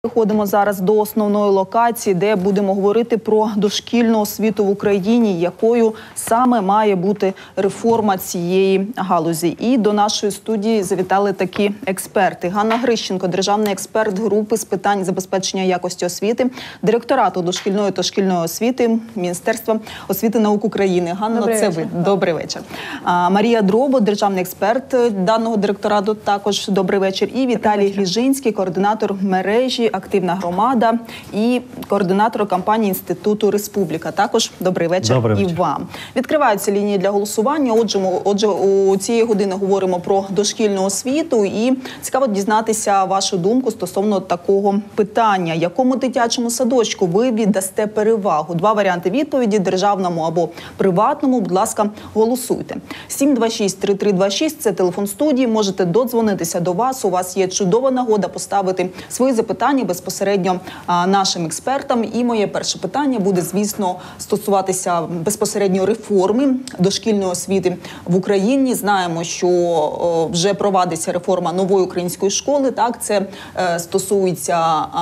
Переходимо зараз до основної локації, де будемо говорити про дошкільну освіту в Україні, якою саме має бути реформа цієї галузі. І до нашої студії завітали такі експерти. Ганна Грищенко, державний експерт групи з питань забезпечення якості освіти, директорату дошкільної та шкільної освіти Міністерства освіти і науки України. Ганна, це ви. Добрий вечір. Марія Дробо, державний експерт даного директорату, також добрий вечір. І Віталій Гліжинський, координатор мережі «Активна громада» і координатор кампанії Інституту Республіка. Також добрий вечір і вам. Відкриваються лінії для голосування. Отже, у цієї години говоримо про дошкільну освіту і цікаво дізнатися вашу думку стосовно такого питання. Якому дитячому садочку ви віддасте перевагу? Два варіанти відповіді – державному або приватному. Будь ласка, голосуйте. 726-3326 – це телефон студії. Можете додзвонитися до вас. У вас є чудова нагода поставити свої запитання безпосередньо нашим експертам. І моє перше питання буде, звісно, стосуватися безпосередньо реформи дошкільної освіти в Україні. Знаємо, що вже провадиться реформа нової української школи. Так, це стосується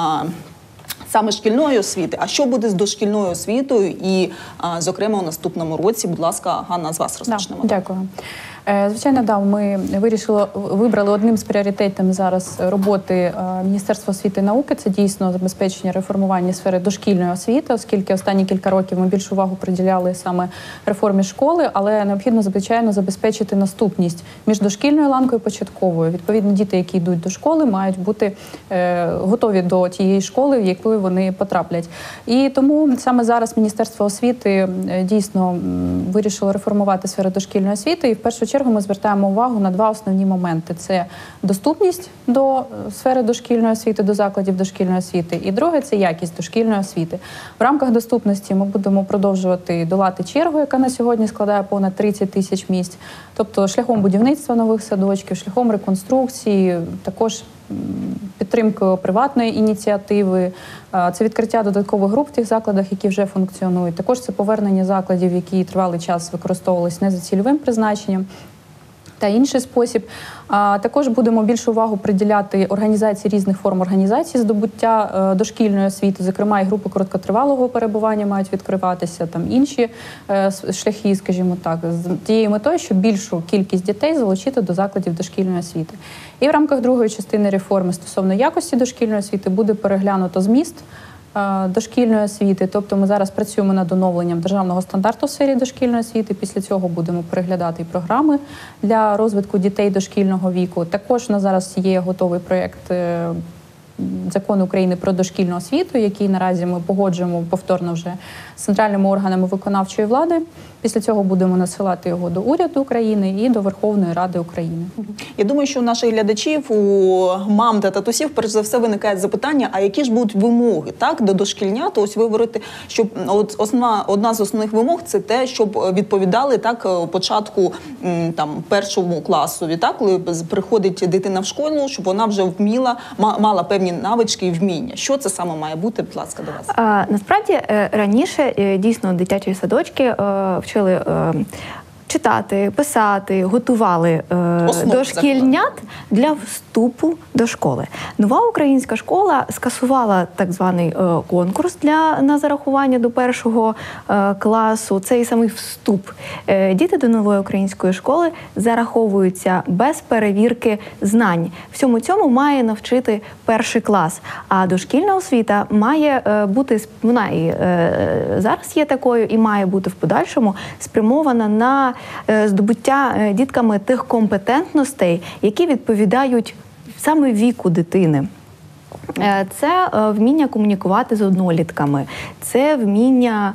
саме шкільної освіти. А що буде з дошкільною освітою? І, зокрема, у наступному році, будь ласка, Ганна, з вас розпочнемо. Дякую. Звичайно, ми вибрали одним з пріоритетів зараз роботи Міністерства освіти і науки. Це дійсно забезпечення реформування сфери дошкільної освіти, оскільки останні кілька років ми більшу увагу приділяли саме реформі школи, але необхідно, звичайно, забезпечити наступність між дошкільною ланкою і початковою. Відповідно, діти, які йдуть до школи, мають бути готові до тієї школи, в яку вони потраплять. І тому саме зараз Міністерство освіти дійсно вирішило реформувати сферу дошкільної освіти. І в першу чергу ми звертаємо увагу на два основні моменти. Це доступність до сфери дошкільної освіти, до закладів дошкільної освіти. І друге – це якість дошкільної освіти. В рамках доступності ми будемо продовжувати долати чергу, яка на сьогодні складає понад 30 тисяч місць. Тобто шляхом будівництва нових садочків, шляхом реконструкції, також підтримкою приватної ініціативи, це відкриття додаткових груп в тих закладах, які вже функціонують. Також це повернення закладів, які тривалий час використовувалися не за цільовим призначенням, та інший спосіб. Також будемо більшу увагу приділяти організації різних форм організації здобуття дошкільної освіти, зокрема і групи короткотривалого перебування мають відкриватися, там інші шляхи, скажімо так, з тією метою, щоб більшу кількість дітей залучити до закладів дошкільної освіти. І в рамках другої частини реформи стосовно якості дошкільної освіти буде переглянуто зміст дошкільної освіти. Тобто ми зараз працюємо над оновленням державного стандарту в сфері дошкільної освіти. Після цього будемо переглядати і програми для розвитку дітей дошкільного віку. Також на зараз є готовий проєкт Закону України про дошкільну освіту, який наразі ми погоджуємо повторно вже з центральними органами виконавчої влади. Після цього будемо надсилати його до уряду України і до Верховної Ради України. Я думаю, що у наших глядачів, у мам та татусів, перш за все, виникає запитання, а які ж будуть вимоги, так, до дошкільнят? Ось ви говорите, що одна з основних вимог – це те, щоб відповідали, так, початку першому класові, так, коли приходить дитина в школу, щоб вона вже мала певні навички і вміння. Що це саме має бути, будь ласка, до вас? Насправді, раніше дійсно дитячі садочки вчили читати, писати, готували дошкільнят для вступу до школи. Нова українська школа скасувала так званий конкурс на зарахування до першого класу, цей самий вступ. Діти до нової української школи зараховуються без перевірки знань. Всьому цьому має навчити перший клас. А дошкільна освіта має бути, вона і зараз є такою, і має бути в подальшому спрямована на здобуття дітками тих компетентностей, які відповідають саме віку дитини. Це вміння комунікувати з однолітками, це вміння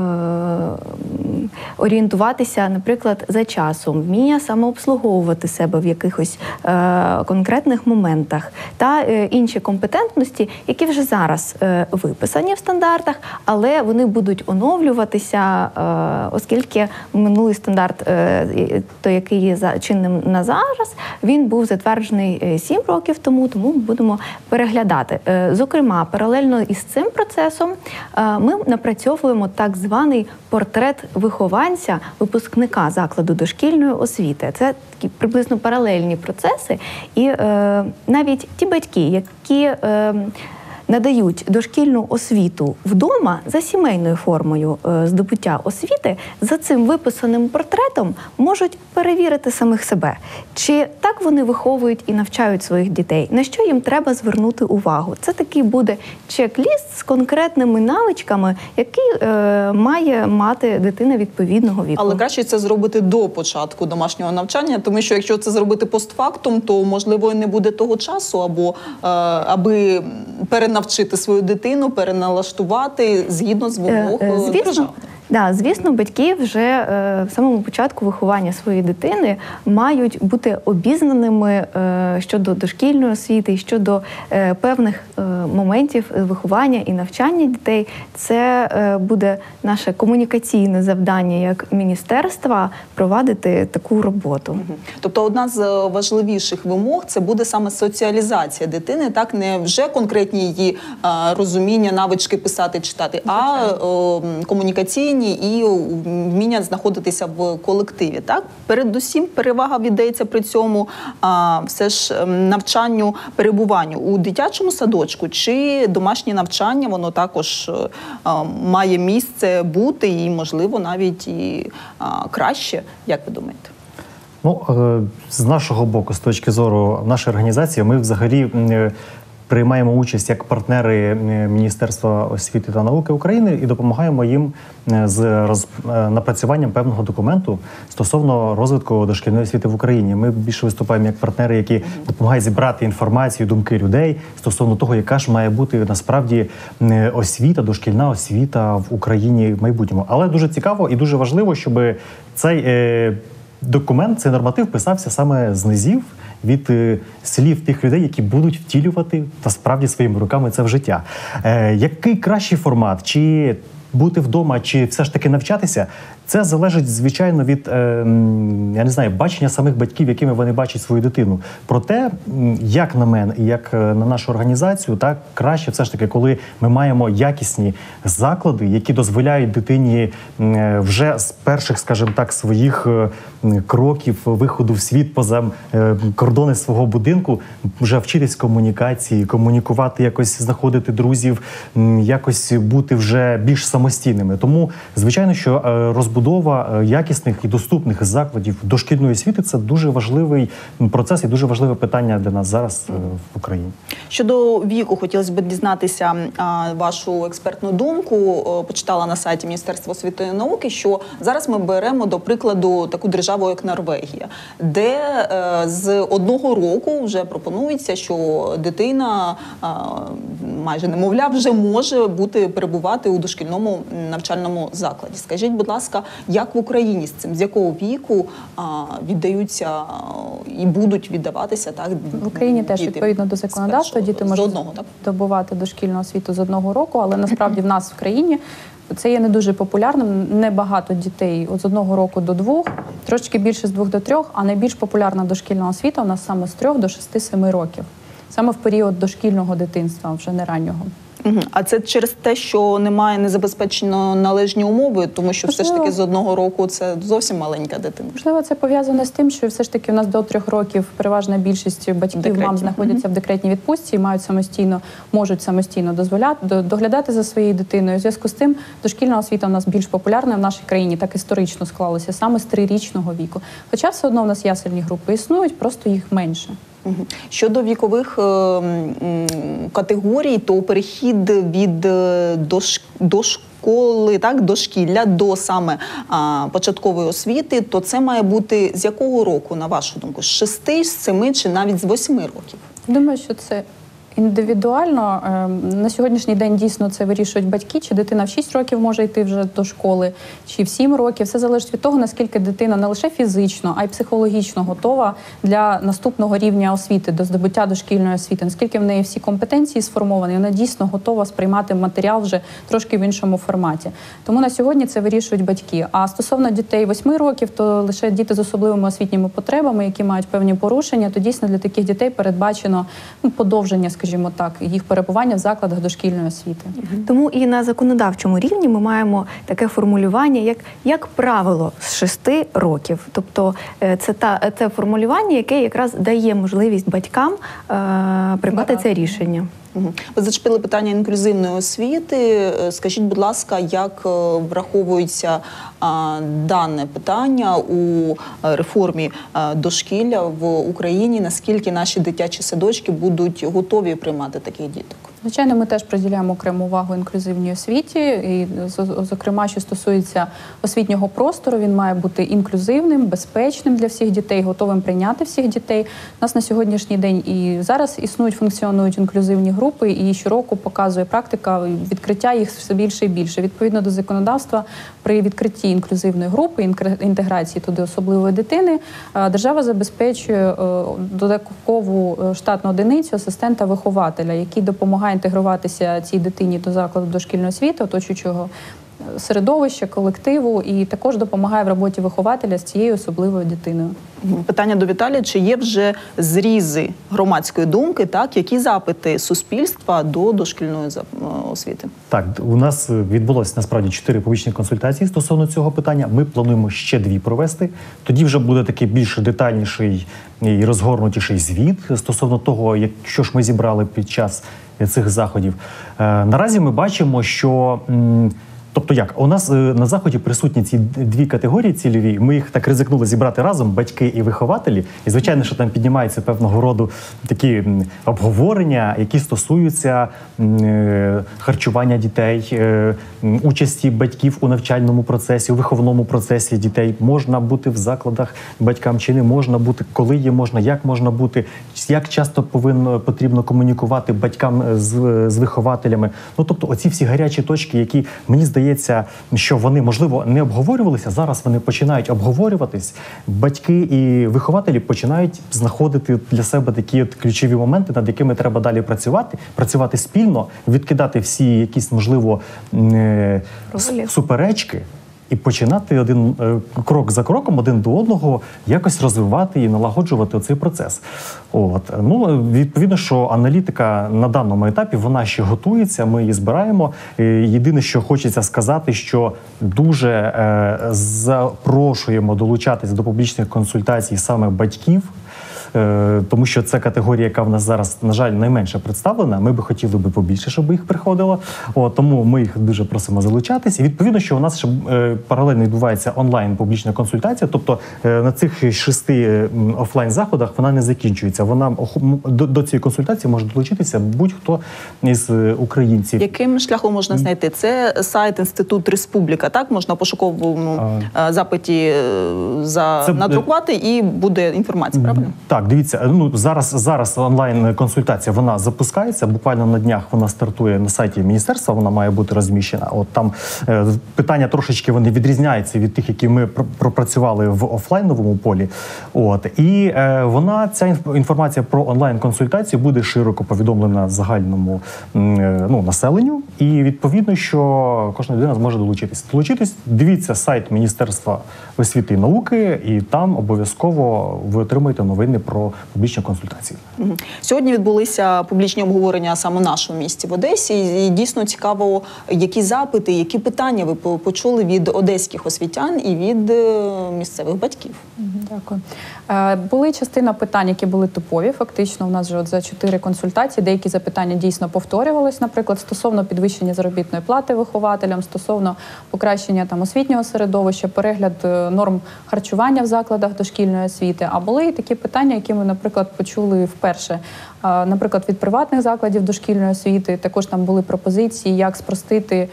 орієнтуватися, наприклад, за часом, вміння самообслуговувати себе в якихось конкретних моментах та інші компетентності, які вже зараз виписані в стандартах, але вони будуть оновлюватися, оскільки минулий стандарт, той, який є чинним на зараз, він був затверджений 7 років тому будемо переглядати. Зокрема, паралельно із цим процесом ми напрацьовуємо так званий портрет вихованця, випускника закладу дошкільної освіти. Це такі приблизно паралельні процеси. І навіть ті батьки, які надають дошкільну освіту вдома за сімейною формою здобуття освіти, за цим виписаним портретом можуть перевірити самих себе, чи так вони виховують і навчають своїх дітей, на що їм треба звернути увагу. Це такий буде чек-ліст з конкретними навичками, які має мати дитина відповідного віку. Але краще це зробити до початку домашнього навчання, тому що якщо це зробити постфактум, то, можливо, і не буде того часу, або аби перенавчити свою дитину, переналаштувати згідно з вимог держави. Звісно, батьки вже в самому початку виховання своєї дитини мають бути обізнаними щодо дошкільної освіти, щодо певних моментів виховання і навчання дітей. Це буде наше комунікаційне завдання як міністерства провадити таку роботу. Тобто одна з важливіших вимог – це буде саме соціалізація дитини, так, не вже конкретні її розуміння, навички писати, читати, а комунікаційні і вміння знаходитися в колективі. Так? Передусім перевага віддається при цьому все ж навчанню, перебуванню у дитячому садочку, чи домашнє навчання, воно також має місце бути і, можливо, навіть і краще, як ви думаєте? Ну, з нашого боку, з точки зору нашої організації, ми взагалі приймаємо участь як партнери Міністерства освіти та науки України і допомагаємо їм з напрацюванням певного документу стосовно розвитку дошкільної освіти в Україні. Ми більше виступаємо як партнери, які допомагають зібрати інформацію, думки людей стосовно того, яка ж має бути насправді освіта, дошкільна освіта в Україні в майбутньому. Але дуже цікаво і дуже важливо, щоб цей документ, цей норматив писався саме з низів, від слів тих людей, які будуть втілювати насправді своїми руками це в життя. Який кращий формат? Чи бути вдома, чи все ж таки навчатися? Це залежить, звичайно, від, я не знаю, бачення самих батьків, якими вони бачать свою дитину. Проте, як на мене і як на нашу організацію, так краще все ж таки, коли ми маємо якісні заклади, які дозволяють дитині вже з перших, скажімо так, своїх кроків виходу в світ поза кордони свого будинку, вже вчитись комунікації, комунікувати, якось знаходити друзів, якось бути вже більш самостійними. Тому, звичайно, що розбудова якісних і доступних закладів дошкільної освіти – це дуже важливий процес і дуже важливе питання для нас зараз в Україні. Щодо віку, хотілося б дізнатися вашу експертну думку. Почитала на сайті Міністерства освіти і науки, що зараз ми беремо, до прикладу, таку державу, як Норвегія, де з 1 року вже пропонується, що дитина, майже немовля, вже може перебувати у дошкільному навчальному закладі. Скажіть, будь ласка, як в Україні з цим? З якого віку віддаються і будуть віддаватися, так? В Україні теж відповідно до законодавства діти можуть здобувати дошкільну освіту з 1 року, але насправді в нас в країні це є не дуже популярним. Небагато дітей з 1 року до 2, трошки більше з 2 до 3, а найбільш популярна дошкільна освіта у нас саме з 3 до 6-7 років. Саме в період дошкільного дитинства, вже не раннього. А це через те, що немає незабезпечено належні умови, тому що все ж таки з 1 року це зовсім маленька дитина? Можливо, це пов'язане з тим, що все ж таки у нас до 3 років переважна більшість батьків, мам знаходяться в декретній відпустці і можуть самостійно доглядати за своєю дитиною. У зв'язку з тим дошкільна освіта у нас більш популярна в нашій країні, так історично склалося, саме з 3-річного віку. Хоча все одно у нас ясельні групи існують, просто їх менше. Щодо вікових категорій, то перехід від дошколи, так, дошкілля до саме початкової освіти, то це має бути з якого року, на вашу думку? З 6, з 7 чи навіть з 8 років? Думаю, що це індивідуально. На сьогоднішній день дійсно це вирішують батьки, чи дитина в 6 років може йти вже до школи, чи в 7 років. Все залежить від того, наскільки дитина не лише фізично, а й психологічно готова для наступного рівня освіти, до здобуття дошкільної освіти. Наскільки в неї всі компетенції сформовані, вона дійсно готова сприймати матеріал вже трошки в іншому форматі. Тому на сьогодні це вирішують батьки. А стосовно дітей 8 років, то лише діти з особливими освітніми потребами, які мають певні порушення, то дійсно для таких дітей передбачено подовження, скажімо так, їх перебування в закладах дошкільної освіти. Тому і на законодавчому рівні ми маємо таке формулювання, як правило, з 6 років. Тобто це формулювання, яке якраз дає можливість батькам приймати це рішення. Ви зачепили питання інклюзивної освіти. Скажіть, будь ласка, як враховується дане питання у реформі дошкілля в Україні? Наскільки наші дитячі садочки будуть готові приймати таких діток? Звичайно, ми теж приділяємо окрему увагу інклюзивній освіті, і, зокрема, що стосується освітнього простору, він має бути інклюзивним, безпечним для всіх дітей, готовим прийняти всіх дітей. У нас на сьогоднішній день і зараз функціонують інклюзивні групи, і щороку показує практика відкриття їх все більше і більше. Відповідно до законодавства, при відкритті інклюзивної групи, інтеграції туди особливої дитини, держава забезпечує додаткову штатну одиницю асистента-вихователя, який допомагає інтегруватися цій дитині до закладу дошкільної освіти, оточуючого середовища, колективу, і також допомагає в роботі вихователя з цією особливою дитиною. Питання до Віталія. Чи є вже зрізи громадської думки, так, які запити суспільства до дошкільної освіти? Так, у нас відбулося насправді 4 публічні консультації стосовно цього питання. Ми плануємо ще 2 провести. Тоді вже буде такий більш детальніший і розгорнутіший звіт стосовно того, що ж ми зібрали під час цих заходів. Наразі ми бачимо, що тобто як? У нас на заході присутні ці 2 категорії цільові, ми їх так ризикнули зібрати разом, батьки і вихователі. І, звичайно, що там піднімаються певного роду такі обговорення, які стосуються харчування дітей, участі батьків у навчальному процесі, у виховному процесі дітей. Можна бути в закладах батькам чи не можна бути, коли є можна, як можна бути, як часто потрібно комунікувати батькам з вихователями. Ну, тобто оці всі гарячі точки, які, мені здається, що вони, можливо, не обговорювалися, зараз вони починають обговорюватись. Батьки і вихователі починають знаходити для себе такі от ключові моменти, над якими треба далі працювати спільно, відкидати всі якісь, можливо, суперечки і починати крок за кроком, один до одного, якось розвивати і налагоджувати цей процес. Відповідно, що аналітика на даному етапі, вона ще готується, ми її збираємо. Єдине, що хочеться сказати, що дуже запрошуємо долучатися до публічних консультацій саме батьків, тому що це категорія, яка в нас зараз, на жаль, найменше представлена. Ми би хотіли побільше, щоб їх приходило. Тому ми їх дуже просимо залучатись. І відповідно, що у нас ще паралельно відбувається онлайн публічна консультація, тобто на цих 6 офлайн-заходах вона не закінчується. До цієї консультації може долучитися будь-хто із українців. Яким шляхом можна знайти? Це сайт Інститут Республіка, так? Можна в пошуковому запиті надрукувати і буде інформація, правильно? Так, дивіться, зараз онлайн-консультація, вона запускається, буквально на днях вона стартує на сайті міністерства, вона має бути розміщена. Там питання трошечки вони відрізняються від тих, які ми пропрацювали в офлайновому полі. І ця інформація про онлайн-консультацію буде широко повідомлена загальному населенню. І відповідно, що кожна людина зможе долучитись. Дивіться сайт Міністерства освіти і науки, і там обов'язково ви отримаєте новини про публічні консультації. Сьогодні відбулися публічні обговорення саме в нашому місті, в Одесі. І дійсно цікаво, які запити, які питання ви почули від одеських освітян і від місцевих батьків. Дякую. Були частина питань, які були типові. Фактично, у нас вже за 4 консультації деякі запитання дійсно повторювались, наприклад, стосовно підвищення заробітної плати вихователям, стосовно покращення освітнього середовища, перегляд норм харчування в закладах дошкільної освіти. А були і такі питання, які ми, наприклад, почули вперше. Наприклад, від приватних закладів дошкільної освіти також там були пропозиції, як спростити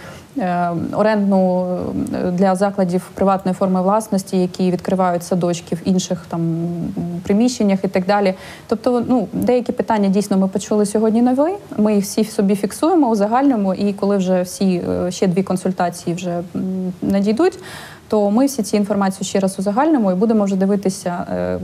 орендну для закладів приватної форми власності, які відкривають садочки в інших приміщеннях і так далі. Тобто, деякі питання дійсно ми почули сьогодні нові, ми їх всі собі фіксуємо, узагальнимо, і коли вже ще 2 консультації вже надійдуть, то ми всі ці інформації ще раз узагальнимо і будемо вже дивитися,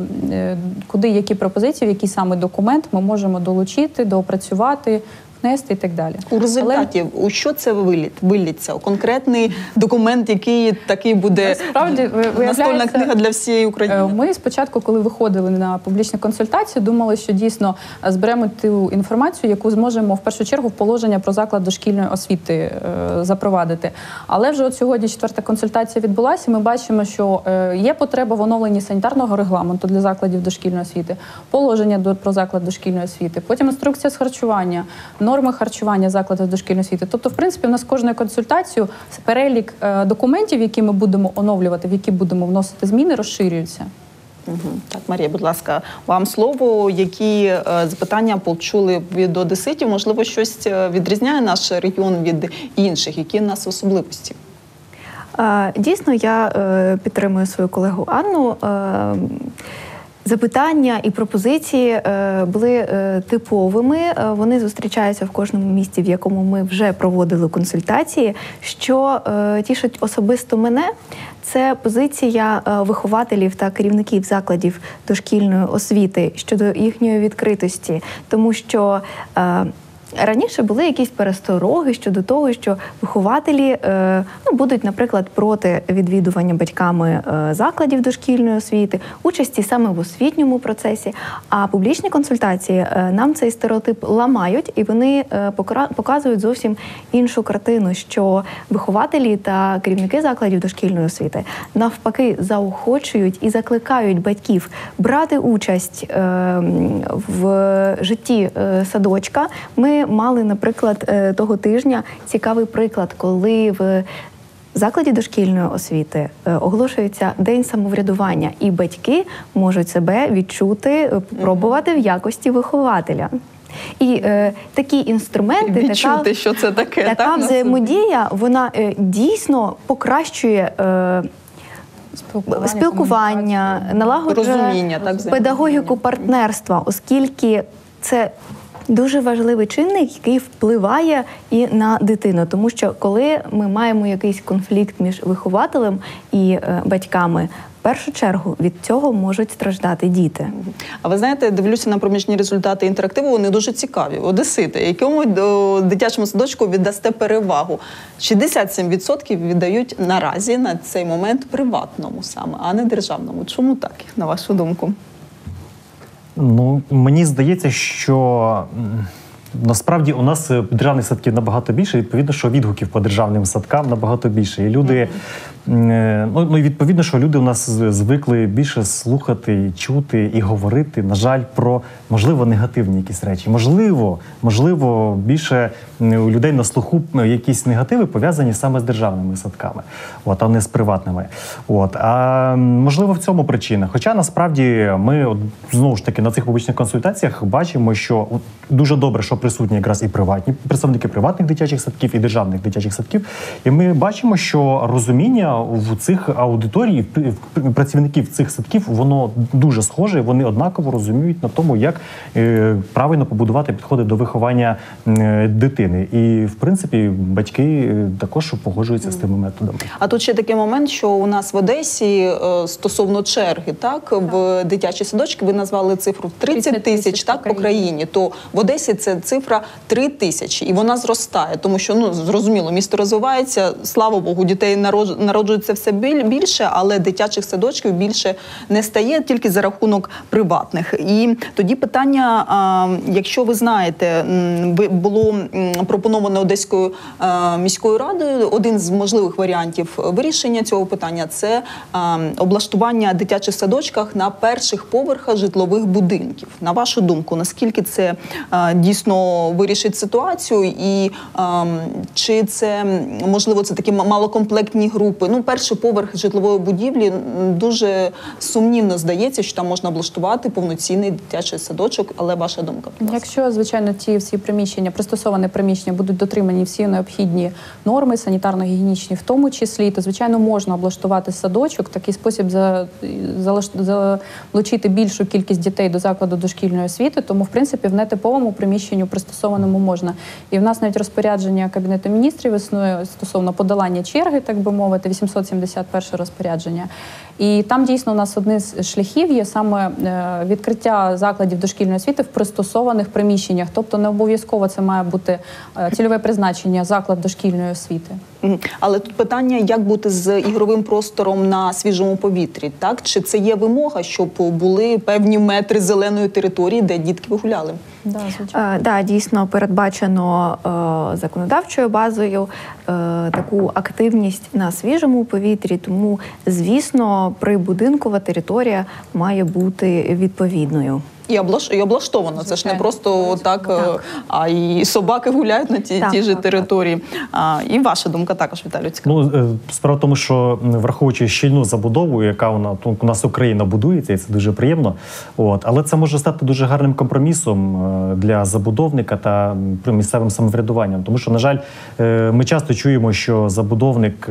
куди, які пропозиції, який саме документ ми можемо долучити, доопрацювати, внести і так далі. У результаті, у що це виліться? Конкретний документ, який такий буде настольна книга для всієї України? Ми спочатку, коли виходили на публічну консультацію, думали, що дійсно зберемо ту інформацію, яку зможемо в першу чергу в положення про заклад дошкільної освіти запровадити. Але вже сьогодні 4-та консультація відбулася, і ми бачимо, що є потреба в оновленні санітарного регламенту для закладів дошкільної освіти, положення про заклад дошкільної освіти, потім інструкція з харчування, норми харчування закладів дошкільної освіти. Тобто, в принципі, у нас кожною консультацією перелік документів, які ми будемо оновлювати, в які будемо вносити зміни, розширюється. Так, Марія, будь ласка, вам слово. Які запитання почули від одеситів? Можливо, щось відрізняє наш регіон від інших? Які в нас особливості? Дійсно, я підтримую свою колегу Анну. Запитання і пропозиції були типовими. Вони зустрічаються в кожному місті, в якому ми вже проводили консультації. Що тішить особисто мене, це позиція вихователів та керівників закладів дошкільної освіти щодо їхньої відкритості. Тому що раніше були якісь перестороги щодо того, що вихователі будуть, наприклад, проти відвідування батьками закладів дошкільної освіти, участі саме в освітньому процесі. А публічні консультації нам цей стереотип ламають, і вони показують зовсім іншу картину, що вихователі та керівники закладів дошкільної освіти навпаки заохочують і закликають батьків брати участь в житті садочка. Ми мали, наприклад, того тижня цікавий приклад, коли в закладі дошкільної освіти оголошується День самоврядування, і батьки можуть себе відчути, попробувати в якості вихователя. І такі інструменти, відчути, що це таке, така взаємодія, вона дійсно покращує спілкування, налагоджує педагогіку партнерства, оскільки це дуже важливий чинник, який впливає і на дитину. Тому що коли ми маємо якийсь конфлікт між вихователем і батьками, в першу чергу від цього можуть страждати діти. А ви знаєте, дивлюся на проміжні результати інтерактиву, вони дуже цікаві. Одесити, якому дитячому садочку віддасте перевагу? 67% віддають наразі на цей момент приватному саме, а не державному. Чому так, на вашу думку? Ну, мені здається, що насправді у нас державних садків набагато більше, відповідно, що відгуків по державним садкам набагато більше. І люди, ну, і відповідно, що люди у нас звикли більше слухати, чути і говорити, на жаль, про, можливо, негативні якісь речі. Можливо, більше у людей на слуху якісь негативи пов'язані саме з державними садками, а не з приватними. А можливо, в цьому причина. Хоча, насправді, ми, знову ж таки, на цих публічних консультаціях бачимо, що дуже добре, що присутні якраз і приватні представники приватних дитячих садків, і державних дитячих садків. І ми бачимо, що розуміння в цих аудиторій, працівників цих садків, воно дуже схоже, вони однаково розуміють на тому, як правильно побудувати підходи до виховання дитини. І, в принципі, батьки також погоджуються з тими методами. А тут ще такий момент, що у нас в Одесі стосовно черги, так, в дитячі садочки, ви назвали цифру 30 тисяч, так, по країні, то в Одесі це цифра 3 тисячі, і вона зростає, тому що, ну, зрозуміло, місто розвивається, слава Богу, дітей народжується все більше, але дитячих садочків більше не стає, тільки за рахунок приватних. І тоді питання, якщо ви знаєте, було пропоновано Одеською міською радою, один з можливих варіантів вирішення цього питання – це облаштування дитячих садочках на перших поверхах житлових будинків. На вашу думку, наскільки це дійсно вирішить ситуацію, і чи це, можливо, це такі малокомплектні групи? Ну, перший поверх житлової будівлі дуже сумнівно здається, що там можна облаштувати повноцінний дитячий садочок, але ваша думка? Якщо, звичайно, ті всі приміщення, пристосовані приміщення будуть дотримані всі необхідні норми, санітарно-гігієнічні в тому числі, то, звичайно, можна облаштувати садочок, в такий спосіб залучити більшу кількість дітей до закладу дошкільної освіти, тому, в принципі, в нетиповому приміщенню пристосованому можна. І в нас навіть розпорядження Кабінету міністрів існує стосовно подолання черги, так би мовити, 871 розпорядження. І там дійсно у нас один з шляхів є саме відкриття закладів дошкільної освіти в пристосованих приміщеннях. Тобто не обов'язково це має бути цільове призначення заклад дошкільної освіти. Але тут питання, як бути з ігровим простором на свіжому повітрі, так? Чи це є вимога, щоб були певні метри зеленої території, де дітки вигуляли? Да, звичайно. Да, дійсно передбачено законодавчою базою таку активність на свіжому повітрі, тому, звісно, прибудинкова територія має бути відповідною. І облаштовано. Це ж не просто так, а і собаки гуляють на тій же території. І ваша думка також, Віталію, цікаво. Справа в тому, що враховуючи щільну забудову, яка у нас Україна будується, і це дуже приємно, але це може стати дуже гарним компромісом для забудовника та місцевим самоврядуванням. Тому що, на жаль, ми часто чуємо, що забудовник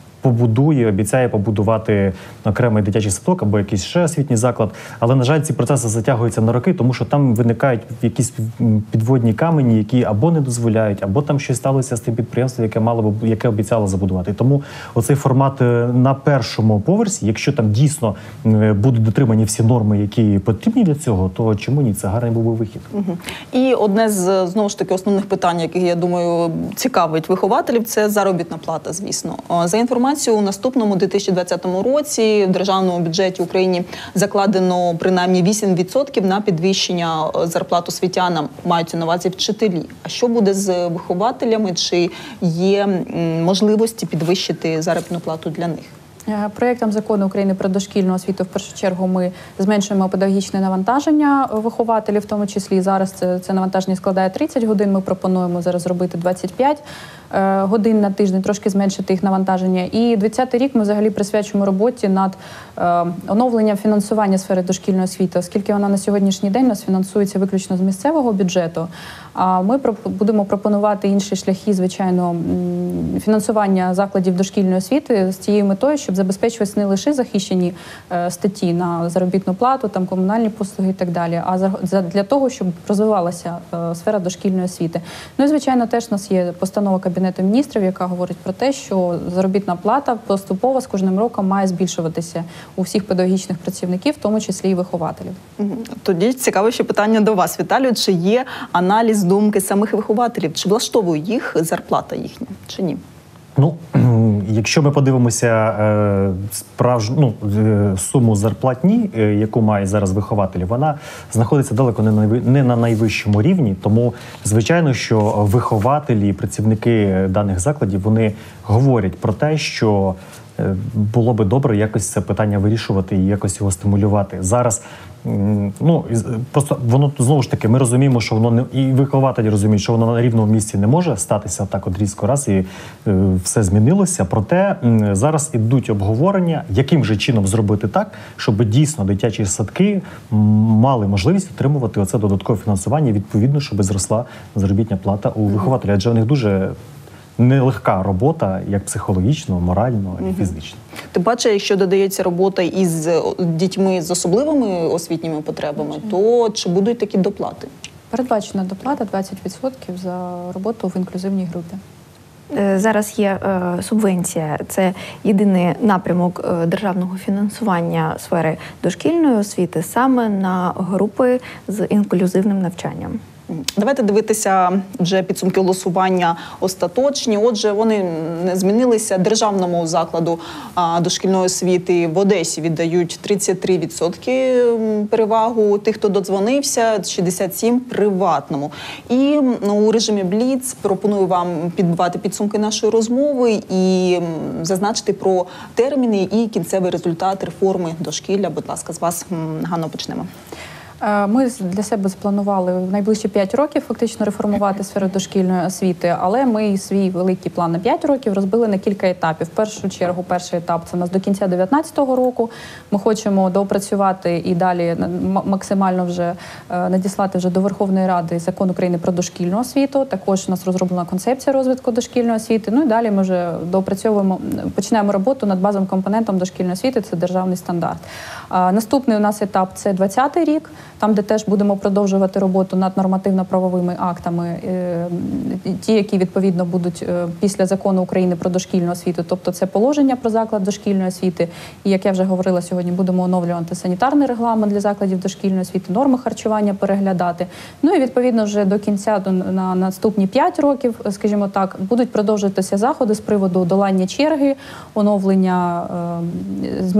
обіцяє побудувати окремий дитячий садок або якийсь ще освітній заклад. Але, на жаль, ці процеси затягуються на роки, тому що там виникають якісь підводні камені, які або не дозволяють, або там щось сталося з тим підприємством, яке обіцяло забудувати. І тому оцей формат на першому поверсі, якщо там дійсно будуть дотримані всі норми, які потрібні для цього, то чому ні? Це гарний був би вихід. І одне з, знову ж таки, основних питань, яких, я думаю, цікавить вихователів, це заробітна плата, звісно. За інформацією, у наступному 2020 році в державному бюджеті України закладено принаймні 8% на підвищення зарплат освітянам, мають на увазі вчителі. А що буде з вихователями? Чи є можливості підвищити заробітну плату для них? Проєктом закону України про дошкільну освіту в першу чергу ми зменшуємо педагогічне навантаження вихователів, в тому числі зараз це навантаження складає 30 годин, ми пропонуємо зараз зробити 25 годин на тиждень, трошки зменшити їх навантаження. І 2020 рік ми взагалі присвячуємо роботі над оновленням фінансування сфери дошкільної освіти, оскільки вона на сьогоднішній день у нас фінансується виключно з місцевого бюджету. А ми будемо пропонувати інші шляхи, звичайно, фінансування закладів дошкільної освіти з тією метою, щоб забезпечуватися не лише захищені статті на заробітну плату, там комунальні послуги і так далі, а для того, щоб розвивалася сфера дошкільної освіти. Ну і, звичайно, теж у нас є постанова Кабінету міністрів, яка говорить про те, що заробітна плата поступово з кожним роком має збільшуватися у всіх педагогічних працівників, в тому числі і вихователів. Тоді цікаве ще питання до вас, Віталію. Чи є аналіз думки самих вихователів? Чи влаштовує їх зарплата їхня, чи ні? Якщо ми подивимося суму зарплатні, яку мають зараз вихователі, вона знаходиться далеко не на найвищому рівні. Тому, звичайно, що вихователі і працівники даних закладів, вони говорять про те, що було би добре якось це питання вирішувати і якось його стимулювати. Зараз просто воно, знову ж таки, ми розуміємо, що воно і вихователі розуміють, що воно на рівному місці не може статися так от різко раз і все змінилося. Проте зараз ідуть обговорення, яким же чином зробити так, щоб дійсно дитячі садки мали можливість отримувати оце додаткове фінансування, відповідно, щоб зросла заробітня плата у вихователя. Адже у них дуже нелегка робота, як психологічно, морально і фізично. Тим паче, якщо додається робота із дітьми з особливими освітніми потребами, то чи будуть такі доплати? Передбачена доплата 20% за роботу в інклюзивній групі. Зараз є субвенція. Це єдиний напрямок державного фінансування сфери дошкільної освіти саме на групи з інклюзивним навчанням. Давайте дивитися вже підсумки голосування остаточні. Отже, вони не змінилися. Державному закладу дошкільної освіти в Одесі віддають 33% перевагу тих, хто додзвонився, 67% приватному. І у режимі Бліц пропоную вам підбивати підсумки нашої розмови і зазначити про терміни і кінцевий результат реформи дошкілля. Будь ласка, з вас, Ганно, почнемо. Ми для себе запланували в найближчі 5 років фактично реформувати сферу дошкільної освіти, але ми свій великий план на 5 років розбили на кілька етапів. В першу чергу, перший етап – це у нас до кінця 2019 року. Ми хочемо доопрацювати і далі максимально вже надіслати вже до Верховної Ради Закон України про дошкільну освіту. Також у нас розроблена концепція розвитку дошкільної освіти. Ну і далі ми вже доопрацьовуємо, починаємо роботу над базовим компонентом дошкільної освіти – це державний стандарт. Наступний у нас етап – це 2020 рік. Там, де теж будемо продовжувати роботу над нормативно-правовими актами, ті, які, відповідно, будуть після Закону України про дошкільну освіту, тобто це положення про заклад дошкільної освіти, і, як я вже говорила сьогодні, будемо оновлювати санітарний регламент для закладів дошкільної освіти, норми харчування переглядати. Ну і, відповідно, вже до кінця, на наступні 5 років, скажімо так, будуть продовжуватися заходи з приводу долання черги, оновлення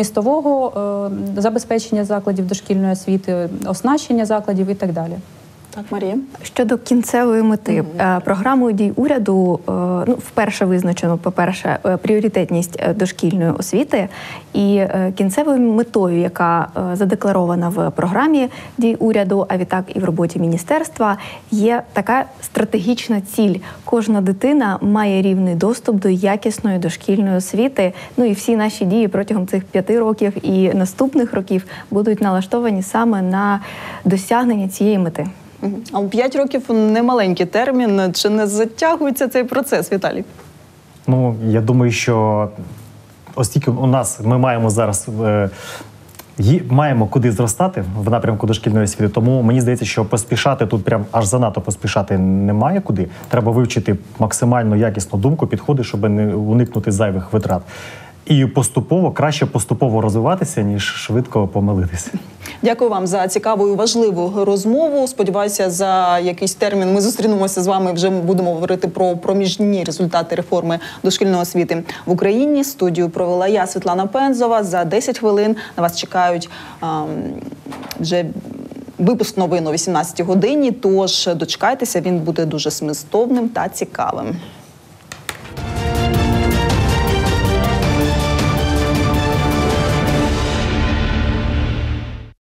змістового забезпечення закладів дошкільної освіти, оснащення закладів і так далі. Так, Марія. Щодо кінцевої мети, програмою дій уряду вперше визначено, по-перше, пріоритетність дошкільної освіти, і кінцевою метою, яка задекларована в програмі дій уряду, а відтак і в роботі міністерства, є така стратегічна ціль. Кожна дитина має рівний доступ до якісної дошкільної освіти. Ну і всі наші дії протягом цих 5 років і наступних років будуть налаштовані саме на досягнення цієї мети. А 5 років – немаленький термін. Чи не затягується цей процес, Віталій? Ну, я думаю, що оскільки ми маємо зараз маємо куди зростати в напрямку дошкільної освіти, тому мені здається, що поспішати тут прям аж занадто поспішати немає куди. Треба вивчити максимально якісну думку, підходи, щоб не уникнути зайвих витрат. І краще поступово розвиватися, ніж швидко помилитися. Дякую вам за цікаву і важливу розмову. Сподіваюся, за якийсь термін ми зустрінемося з вами і вже будемо говорити про проміжні результати реформи дошкільної освіти в Україні. Студію провела я, Світлана Пензова. За 10 хвилин на вас чекають вже випуск новин о 18 годині, тож дочекайтеся, він буде дуже змістовним та цікавим.